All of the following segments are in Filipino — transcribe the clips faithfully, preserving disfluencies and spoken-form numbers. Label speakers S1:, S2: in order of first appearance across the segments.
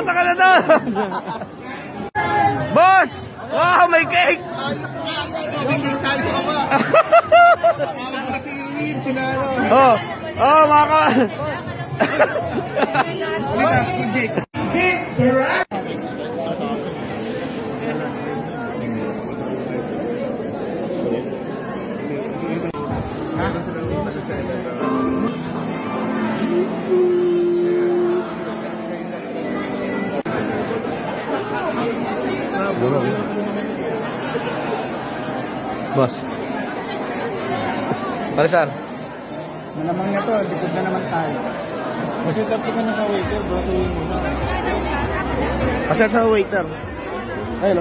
S1: punta ka na doon. Boss! Wow, may cake!
S2: May cake tayo sa baba. Tawag ko kasi yung lead, sinalo.
S1: Oh, oh, mga ka...
S2: Halika, cake.
S1: Boss. Parisan.
S2: Malamang na to, likod na naman tayo. Kasi tapos ka na sa waiter, baka yun muna.
S1: Pasal sa waiter. Ayun o.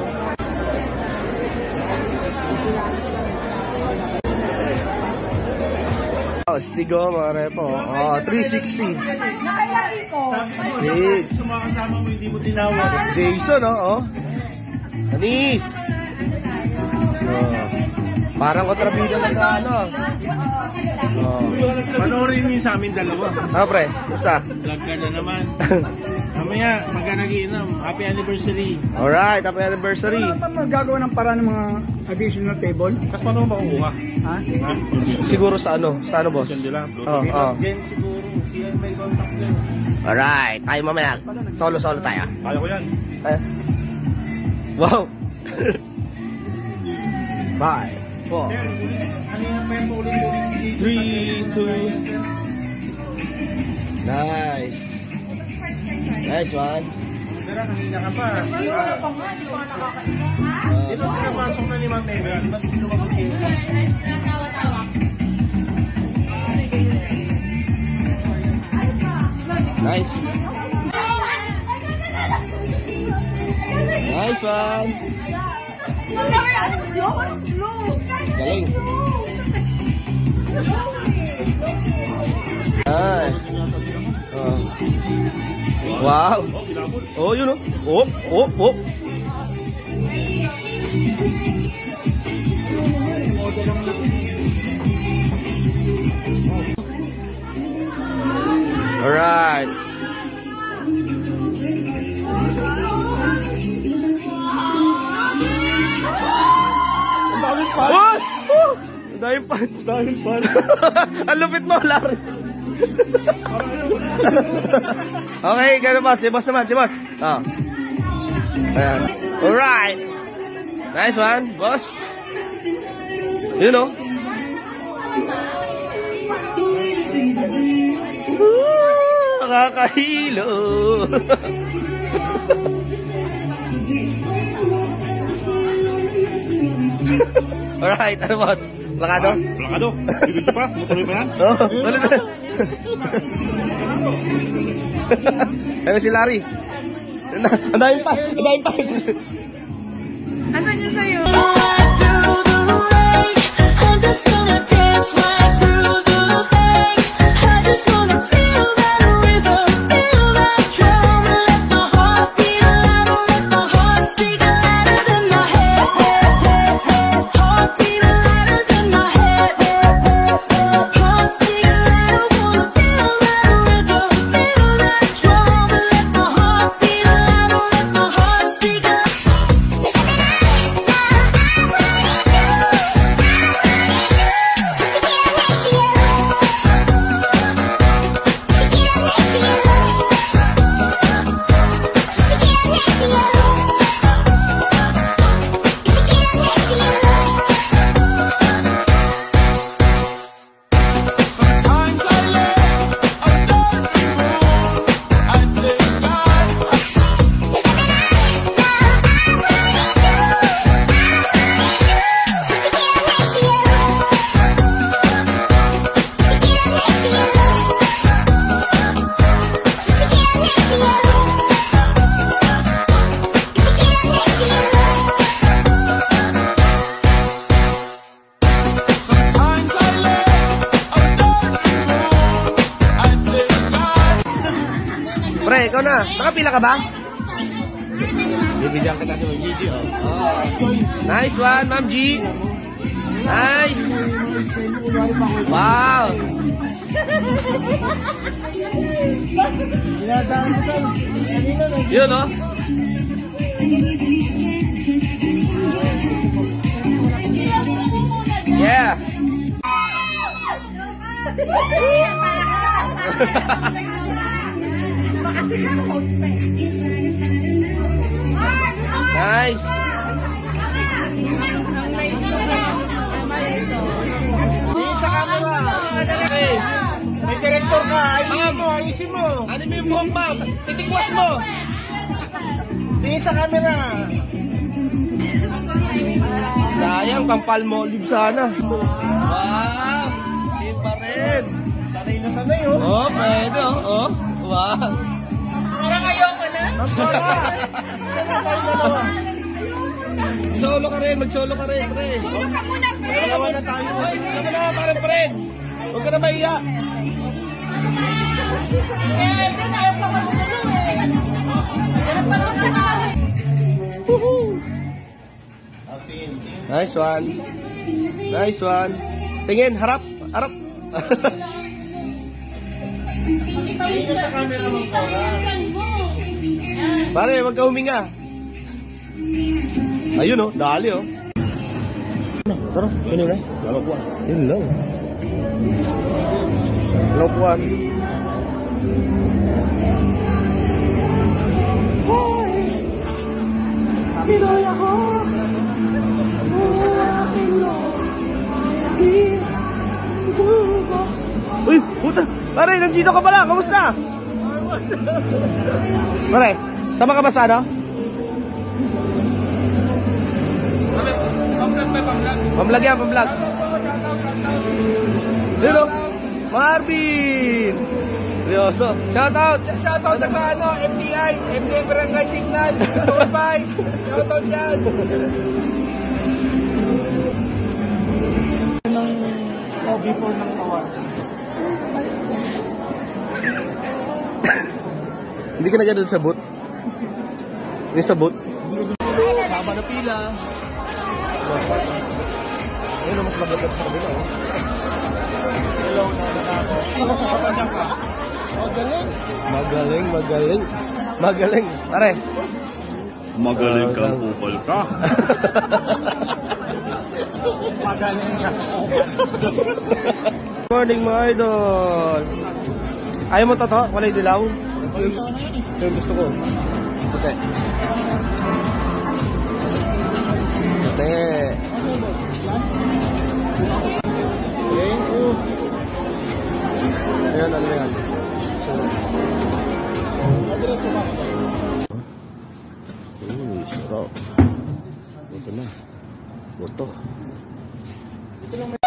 S1: Oh, Stigo, mga repo. Oh, three sixty.
S3: Nakayari ko.
S1: Big.
S2: Sumakasama mo, hindi mo tinawag.
S1: Jason, oh. oh. Anis. Oh. Parang kontrabida na sa ano. Oh.
S2: Panoorin mo yun sa amin dalawa.
S1: Ah, pre. Basta.
S2: Vlog ka na naman. Mamaya, magkanagiinom. Happy anniversary.
S1: Alright, happy anniversary.
S4: Ano ba magagawa ng paraan ng mga additional table?
S2: Tapos paano mo makukuha?
S4: Ha?
S1: Siguro sa ano? Sa ano, boss?
S2: Diyan lang.
S1: Oh, oh.
S2: Jen siguro. Siya may contact niya.
S1: Alright, tayo mamaya. Solo-solo tayo.
S2: Kaya ko yan.
S1: Eh. Wow. Five, four,
S2: Kanina pa yung ulit-ulit.
S1: three, two. Nice. Nice one.
S2: Pero kanina ka pa.
S3: Wala pa nga, di pa nakakain.
S2: Di ba pinapasok na ni Ma'am Meme? Ba't sino makakita?
S1: Nice. Nice one. Galing. Ay. Oh. Wow. Oh, yun oh. Oh, oh, oh. Alright. What? Dahil punch, dahil punch. Ang lupit mo, Larry. Okay, gano'n boss. Si boss naman, si boss. Oh. Ayan. Alright. Nice one, boss. You know. Woo! Nakakahilo. Alright, ano boss? Plakado?
S2: Plakado? Bibig pa? Mutuloy pa yan?
S1: Oo, tuloy na. Ayun si Larry. Ang daming pa, ang daming pa.
S3: Asan yun sa'yo?
S1: Pre, ikaw na. Nakapila ka ba? Bibigyan kita sa Ma'am Gigi, oh. Oh. Nice one, Ma'am G. Nice! Wow!
S2: Dinadaan mo sir. Kanina na.
S1: Yun, no? Yeah! Nice!
S2: Tingin sa camera.
S1: Okay.
S2: May director ka. Ayusin mo, ayusin mo.
S1: Ano mo yung buhok, ma'am? Titikwas mo!
S2: Tingin sa camera.
S1: Sayang, kampal mo olive sana. Wow! Hindi pa rin.
S2: Sanay na sanay oh.
S1: Oh, pwede oh. Oh, wow.
S3: Parang ayoko na.
S1: Solo ka rin, mag-solo ka rin, pre.
S3: Solo ka muna, pre.
S1: Dalawa na tayo. Sama na, parang friend. Huwag ka na mahiya.
S3: Eh, din ayaw pa magulo eh. Ganun pa naman sa
S1: Nice one. Nice one. Tingin, harap, harap.
S2: Tingin sa camera mo.
S1: Pare, wag ka huminga. Ayun oh, dali oh. Tara, yun na. Lalopuan. Yun lang. Lalopuan.
S3: Pinoy ako.
S1: Uy, puta. Pare, nandito ka pala. Kamusta? Pare, sama ka ba sa ano? Pamvlog yan, pamvlog. Dito, Marvin. Seryoso. Shout out.
S2: Shout out sa ano, M D I, M D I Barangay Signal, Tour five. Shout out yan. Oh, before ng tawar.
S1: Hindi ka na ganun sa boot? Yung sa boot? Haba na pila. Ayun, mas maganda sa kabila. Oh.
S2: Hello, nananako. Nakapapatandang ka. Oh, galing.
S1: Magaling, magaling. Magaling. Pare.
S5: Magaling kang kupal ka.
S2: Magaling ka.
S1: Morning mga idol. Ayaw mo toto? Walay dilaw? Ito yung gusto ko. Puti. Puti.
S2: Thank you.
S1: Ayan, ano yan? Uy, sarap. Ito na. Boto.